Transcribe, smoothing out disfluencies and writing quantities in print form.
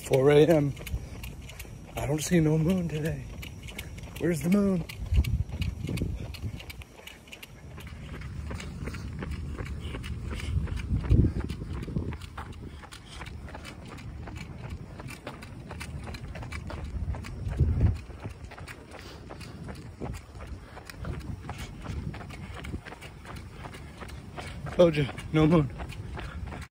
4 a.m. I don't see no moon today. Where's the moon? Told you, no moon.